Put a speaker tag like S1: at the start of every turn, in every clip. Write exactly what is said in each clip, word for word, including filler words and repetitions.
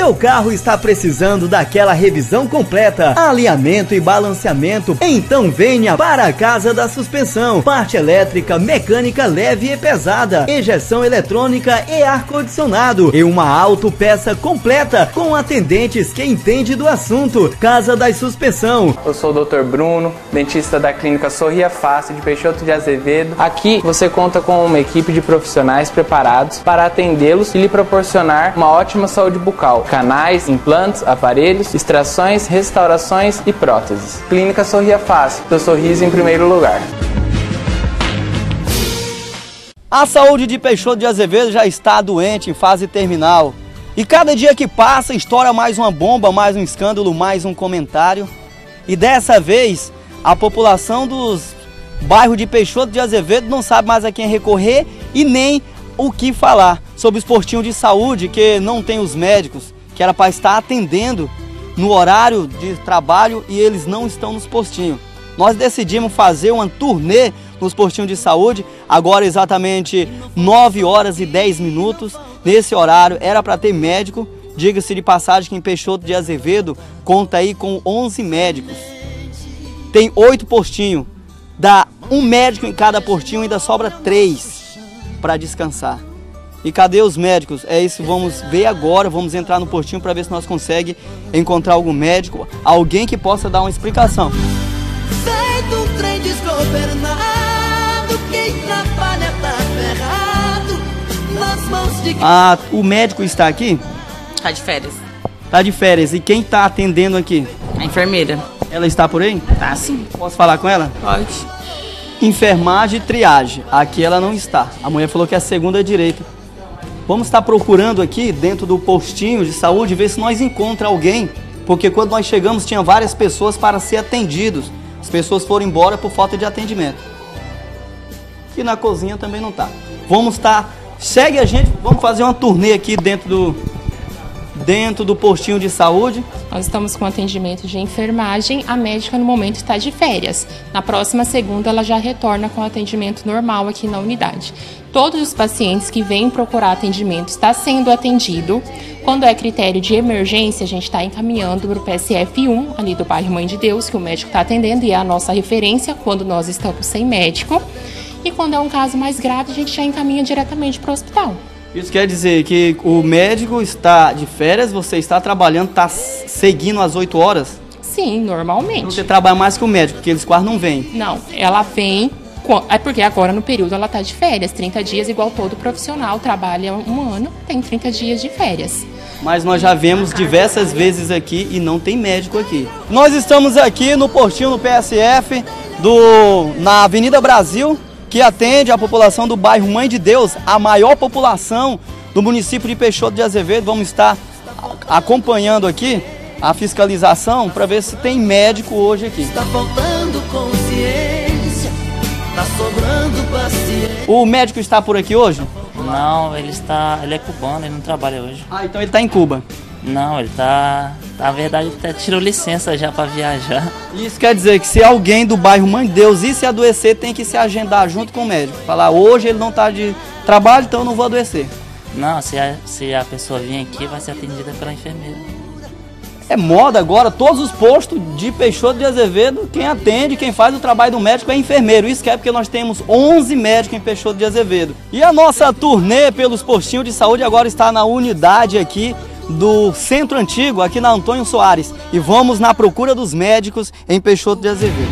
S1: Seu carro está precisando daquela revisão completa, alinhamento e balanceamento? Então venha para a Casa da Suspensão. Parte elétrica, mecânica leve e pesada, injeção eletrônica e ar-condicionado e uma autopeça completa com atendentes que entende do assunto. Casa da Suspensão.
S2: Eu sou o doutor Bruno, dentista da clínica Sorria Fácil de Peixoto de Azevedo. Aqui você conta com uma equipe de profissionais preparados para atendê-los e lhe proporcionar uma ótima saúde bucal. Canais, implantes, aparelhos, extrações, restaurações e próteses. Clínica Sorria Fácil, seu sorriso em primeiro lugar.
S1: A saúde de Peixoto de Azevedo já está doente em fase terminal. E cada dia que passa, estoura mais uma bomba, mais um escândalo, mais um comentário. E dessa vez, a população dos bairros de Peixoto de Azevedo não sabe mais a quem recorrer e nem o que falar sobre os postinhos de saúde que não tem os médicos, que era para estar atendendo no horário de trabalho e eles não estão nos postinhos. Nós decidimos fazer uma turnê nos postinhos de saúde, agora exatamente nove horas e dez minutos. Nesse horário era para ter médico, diga-se de passagem que em Peixoto de Azevedo conta aí com onze médicos. Tem oito postinhos, dá um médico em cada postinho e ainda sobra três para descansar. E cadê os médicos? É isso, vamos ver agora, vamos entrar no postinho para ver se nós conseguimos encontrar algum médico, alguém que possa dar uma explicação.
S3: Feito um trem desgovernado, quem trabalha tá ferrado, nas mãos de...
S1: Ah, o médico está aqui?
S4: Tá de férias.
S1: Tá de férias. E quem está atendendo aqui?
S4: A enfermeira.
S1: Ela está por aí?
S4: Tá sim.
S1: Posso falar com ela?
S4: Pode.
S1: Enfermagem e triagem. Aqui ela não está. A mulher falou que é a segunda direita. Vamos estar procurando aqui dentro do postinho de saúde, ver se nós encontramos alguém. Porque quando nós chegamos tinha várias pessoas para ser atendidos. As pessoas foram embora por falta de atendimento. E na cozinha também não está. Vamos estar... Segue a gente, vamos fazer uma turnê aqui dentro do... dentro do postinho de saúde.
S5: Nós estamos com atendimento de enfermagem, a médica no momento está de férias. Na próxima segunda ela já retorna com atendimento normal aqui na unidade. Todos os pacientes que vêm procurar atendimento estão sendo atendido. Quando é critério de emergência, a gente está encaminhando para o P S F um, ali do bairro Mãe de Deus, que o médico está atendendo e é a nossa referência quando nós estamos sem médico. E quando é um caso mais grave, a gente já encaminha diretamente para o hospital.
S1: Isso quer dizer que o médico está de férias, você está trabalhando, está seguindo às oito horas?
S5: Sim, normalmente.
S1: Você trabalha mais que o médico, porque eles quase não vêm.
S5: Não, ela vem, é porque agora no período ela está de férias, trinta dias, igual todo profissional, trabalha um ano, tem trinta dias de férias.
S1: Mas nós já vemos diversas vezes aqui e não tem médico aqui. Nós estamos aqui no postinho do P S F, do, na Avenida Brasil, que atende a população do bairro Mãe de Deus, a maior população do município de Peixoto de Azevedo. Vamos estar acompanhando aqui a fiscalização para ver se tem médico hoje aqui.
S3: Está faltando consciência, está sobrando paciência.
S1: O médico está por aqui hoje?
S6: Não, ele está, ele é cubano, ele não trabalha hoje.
S1: Ah, então ele está em Cuba.
S6: Não, ele tá, na verdade, ele até tirou licença já para viajar.
S1: Isso quer dizer que se alguém do bairro Mãe de Deus ir se adoecer, tem que se agendar junto com o médico. Falar, hoje ele não está de trabalho, então eu não vou adoecer.
S6: Não, se a, se a pessoa vir aqui, vai ser atendida pela enfermeira.
S1: É moda agora, todos os postos de Peixoto de Azevedo, quem atende, quem faz o trabalho do médico é enfermeiro. Isso que é porque nós temos onze médicos em Peixoto de Azevedo. E a nossa turnê pelos postinhos de saúde agora está na unidade aqui do Centro Antigo, aqui na Antônio Soares. E vamos na procura dos médicos em Peixoto de Azevedo.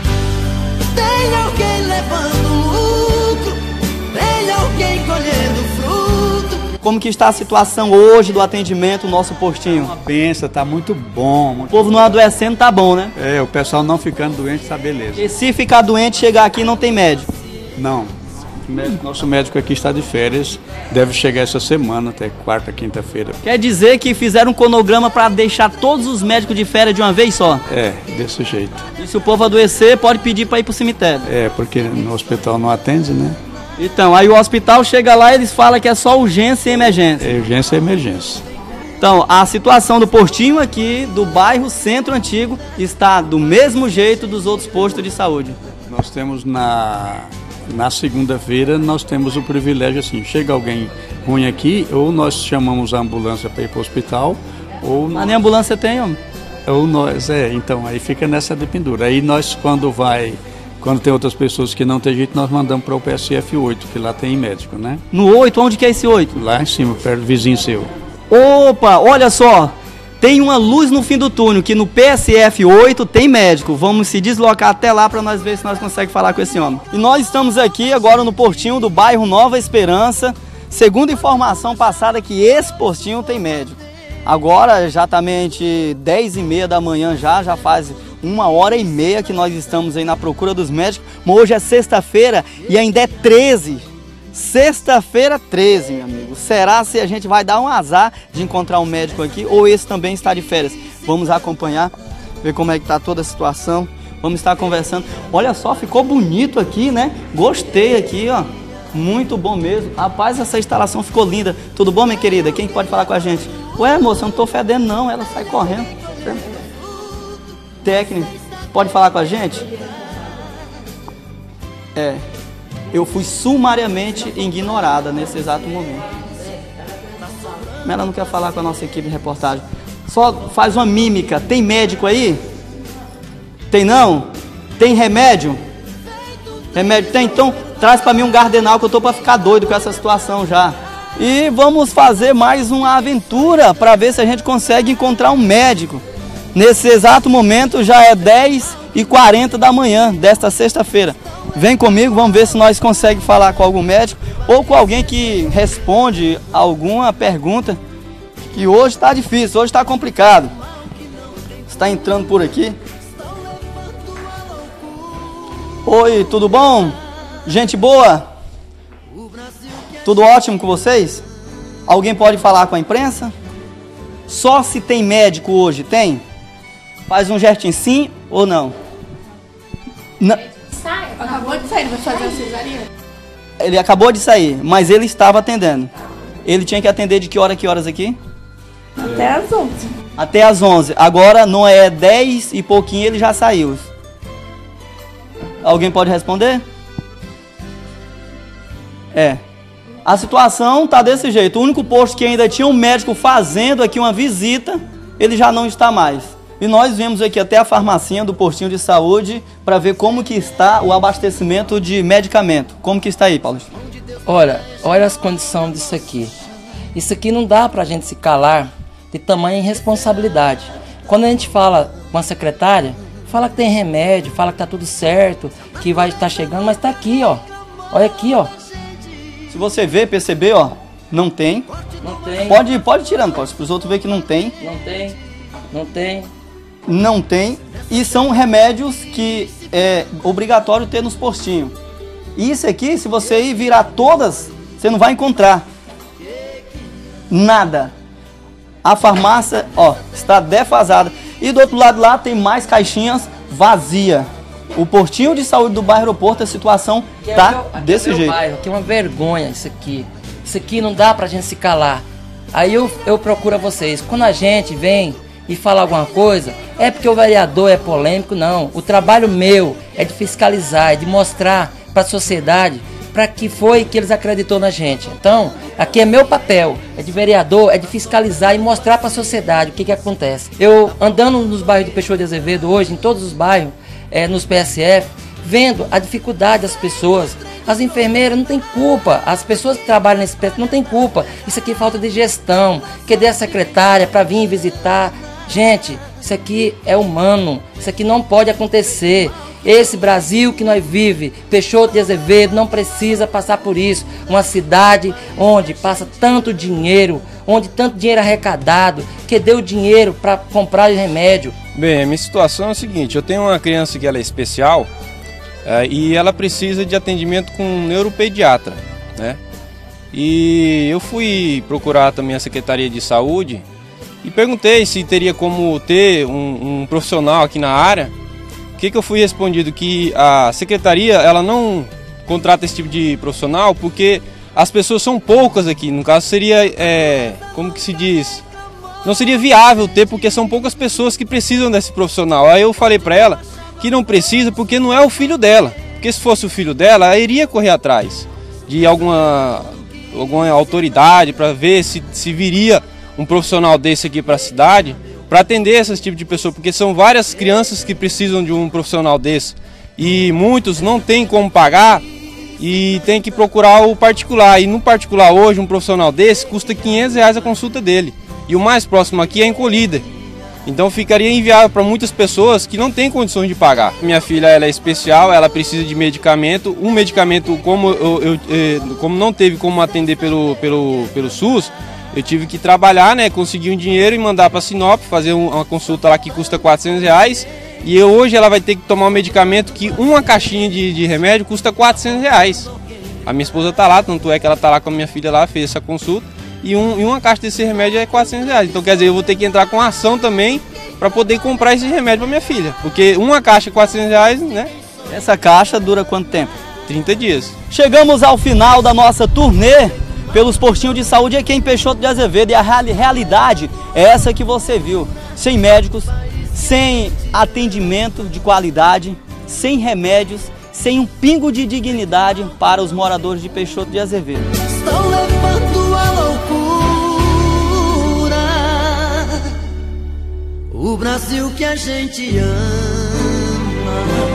S3: Tem alguém levando lucro, tem alguém colhendo fruto.
S1: Como que está a situação hoje do atendimento no nosso postinho?
S7: Uma benção, tá muito bom. Muito
S1: o povo não adoecendo, tá bom, né?
S7: É, o pessoal não ficando doente, tá beleza.
S1: E se ficar doente, chegar aqui não tem médico?
S7: Não. Nosso médico aqui está de férias, deve chegar essa semana, até quarta, quinta-feira.
S1: Quer dizer que fizeram um cronograma para deixar todos os médicos de férias de uma vez só?
S7: É, desse jeito.
S1: E se o povo adoecer, pode pedir para ir para o cemitério?
S7: É, porque no hospital não atende, né?
S1: Então, aí o hospital chega lá e eles falam que é só urgência e emergência.
S7: É urgência e emergência.
S1: Então, a situação do postinho aqui, do bairro Centro Antigo, está do mesmo jeito dos outros postos de saúde.
S7: Nós temos na... Na segunda-feira nós temos o privilégio assim, chega alguém ruim aqui, ou nós chamamos a ambulância para ir para o hospital, ou...
S1: Mas nem ambulância tem, homem?
S7: Ou nós, é, então, aí fica nessa de pendura. Aí nós, quando vai, quando tem outras pessoas que não tem jeito, nós mandamos para o P S F oito, que lá tem médico, né?
S1: No oito? Onde que é esse oito?
S7: Lá em cima, perto do vizinho seu.
S1: Opa, olha só, tem uma luz no fim do túnel, que no P S F oito tem médico. Vamos se deslocar até lá para nós ver se nós conseguimos falar com esse homem. E nós estamos aqui agora no postinho do bairro Nova Esperança. Segundo informação passada, que esse postinho tem médico. Agora, exatamente dez e meia da manhã já, já faz uma hora e meia que nós estamos aí na procura dos médicos. Mas hoje é sexta-feira e ainda é treze. Sexta-feira treze, meu amigo. Será se a gente vai dar um azar de encontrar um médico aqui ou esse também está de férias? Vamos acompanhar, ver como é que está toda a situação. Vamos estar conversando. Olha só, ficou bonito aqui, né? Gostei aqui, ó. Muito bom mesmo. Rapaz, essa instalação ficou linda. Tudo bom, minha querida? Quem pode falar com a gente? Ué, moça, eu não tô fedendo não. Ela sai correndo. Técnico, pode falar com a gente? É. Eu fui sumariamente ignorada nesse exato momento. Mas ela não quer falar com a nossa equipe de reportagem. Só faz uma mímica. Tem médico aí? Tem não? Tem remédio? Remédio tem? Então traz para mim um Gardenal, que eu tô para ficar doido com essa situação já. E vamos fazer mais uma aventura para ver se a gente consegue encontrar um médico. Nesse exato momento já é dez e quarenta da manhã desta sexta-feira. Vem comigo, vamos ver se nós conseguimos falar com algum médico ou com alguém que responde alguma pergunta, que hoje está difícil, hoje está complicado. Está entrando por aqui. Oi, tudo bom? Gente boa? Tudo ótimo com vocês? Alguém pode falar com a imprensa? Só se tem médico hoje, tem? Faz um gestinho sim ou não? Não.
S8: Acabou de sair, vai fazer a cesaria?
S1: Ele acabou de sair, mas ele estava atendendo. Ele tinha que atender de que hora a que horas aqui?
S8: Até às onze.
S1: Até às onze. Agora não é dez e pouquinho, ele já saiu. Alguém pode responder? É. A situação tá desse jeito. O único posto que ainda tinha um médico fazendo aqui uma visita, ele já não está mais. E nós viemos aqui até a farmacinha do postinho de saúde para ver como que está o abastecimento de medicamento. Como que está aí, Paulo?
S9: Olha, olha as condições disso aqui. Isso aqui não dá para a gente se calar de tamanha irresponsabilidade. Quando a gente fala com a secretária, fala que tem remédio, fala que tá tudo certo, que vai estar chegando, mas tá aqui, ó. Olha aqui, ó.
S1: Se você ver, perceber, ó, não tem.
S9: Não tem.
S1: Pode, pode ir tirando, para os outros ver que não tem.
S9: Não tem. Não tem.
S1: Não tem. E são remédios que é obrigatório ter nos postinhos. Isso aqui, se você ir virar todas, você não vai encontrar nada. A farmácia, ó, está defasada. E do outro lado lá tem mais caixinhas vazias. O postinho de saúde do bairro Aeroporto, a situação
S9: Que
S1: tá
S9: é meu,
S1: desse
S9: é meu
S1: jeito.
S9: Bairro, que é uma vergonha isso aqui. Isso aqui não dá pra gente se calar. Aí eu, eu procuro a vocês. Quando a gente vem e fala alguma coisa, é porque o vereador é polêmico, não. O trabalho meu é de fiscalizar, é de mostrar para a sociedade para que foi que eles acreditou na gente. Então, aqui é meu papel, é de vereador, é de fiscalizar e mostrar para a sociedade o que que acontece. Eu andando nos bairros de Peixoto de Azevedo hoje, em todos os bairros, é, nos P S F, vendo a dificuldade das pessoas. As enfermeiras não têm culpa, as pessoas que trabalham nesse P S F não têm culpa. Isso aqui é falta de gestão, cadê a secretária para vir visitar? Gente, isso aqui é humano, isso aqui não pode acontecer. Esse Brasil que nós vivemos, Peixoto de Azevedo, não precisa passar por isso. Uma cidade onde passa tanto dinheiro, onde tanto dinheiro arrecadado, que deu dinheiro para comprar remédio.
S10: Bem, a minha situação é a seguinte, eu tenho uma criança que ela é especial é, e ela precisa de atendimento com um neuropediatra, né? E eu fui procurar também a Secretaria de Saúde e perguntei se teria como ter um, um profissional aqui na área. O que que eu fui respondido? Que a secretaria ela não contrata esse tipo de profissional porque as pessoas são poucas aqui. No caso seria, é, como que se diz, não seria viável ter porque são poucas pessoas que precisam desse profissional. Aí eu falei para ela que não precisa porque não é o filho dela. Porque se fosse o filho dela, ela iria correr atrás de alguma alguma autoridade para ver se, se viria um profissional desse aqui para a cidade para atender esse tipo de pessoa, porque são várias crianças que precisam de um profissional desse e muitos não têm como pagar e tem que procurar o particular. E no particular hoje um profissional desse custa quinhentos reais a consulta dele e o mais próximo aqui é em Colíder. Então ficaria inviável para muitas pessoas que não têm condições de pagar. Minha filha ela é especial, ela precisa de medicamento. Um medicamento, como, eu, eu, eu, como não teve como atender pelo, pelo, pelo SUS, eu tive que trabalhar, né, conseguir um dinheiro e mandar para Sinop, fazer uma consulta lá que custa quatrocentos reais. E eu, hoje ela vai ter que tomar um medicamento que uma caixinha de, de remédio custa quatrocentos reais. A minha esposa está lá, tanto é que ela está lá com a minha filha lá, fez essa consulta. E, um, e uma caixa desse remédio é quatrocentos reais. Então quer dizer, eu vou ter que entrar com ação também para poder comprar esse remédio para minha filha. Porque uma caixa é quatrocentos reais, né?
S1: Essa caixa dura quanto tempo?
S10: trinta dias.
S1: Chegamos ao final da nossa turnê pelos postinhos de saúde aqui em Peixoto de Azevedo. E a realidade é essa que você viu. Sem médicos, sem atendimento de qualidade, sem remédios, sem um pingo de dignidade para os moradores de Peixoto de Azevedo.
S3: Estão levando a loucura o Brasil que a gente ama.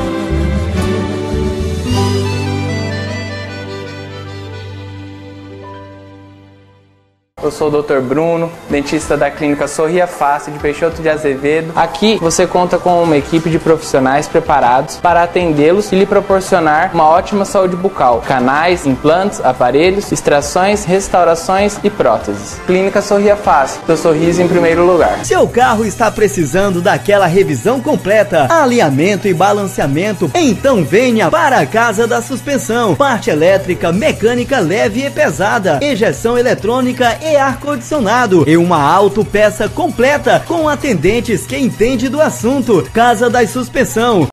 S2: Eu sou o doutor Bruno, dentista da clínica Sorria Fácil de Peixoto de Azevedo. Aqui você conta com uma equipe de profissionais preparados para atendê-los e lhe proporcionar uma ótima saúde bucal. Canais, implantes, aparelhos, extrações, restaurações e próteses. Clínica Sorria Fácil, seu sorriso em primeiro lugar.
S1: Seu carro está precisando daquela revisão completa, alinhamento e balanceamento? Então venha para a Casa da Suspensão. Parte elétrica, mecânica leve e pesada, injeção eletrônica e ar-condicionado e uma autopeça completa com atendentes que entende do assunto. Casa da Suspensão.